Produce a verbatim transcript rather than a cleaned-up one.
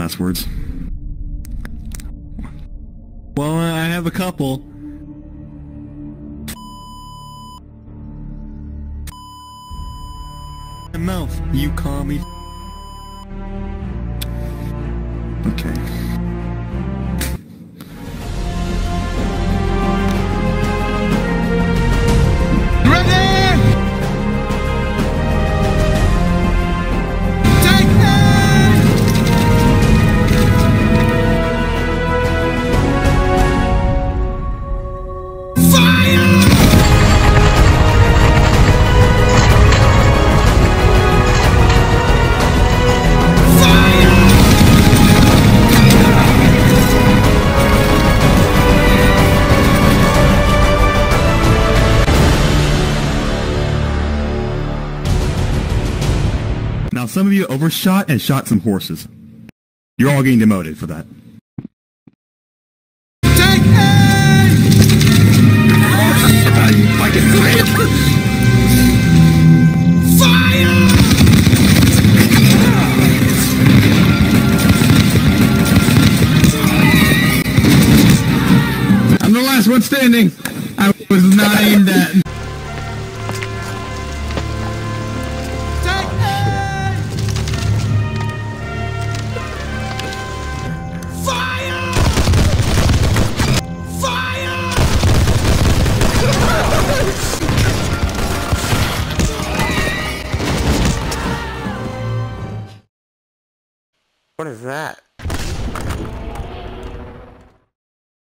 passwords. Well, I have a couple. Mouth, you call me. Okay. Now some of you overshot and shot some horses. You're all getting demoted for that. Take aim! Fire! I'm the last one standing. I was not aimed at. What is that?